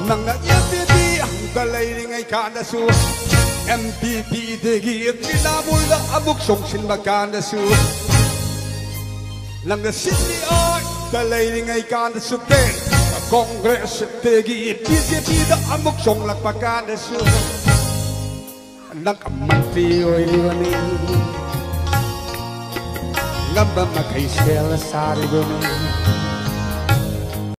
Nang na-MPP hangga layringay kanasu MPP degi kinamul na amuk songsin magkanasu Nang na-CCR kalayringay kanasu pen Congress degi BJP na amuk song lang pagkanasu Nagkamantri o'y liwanin Ngamba magkaisel sa ribunin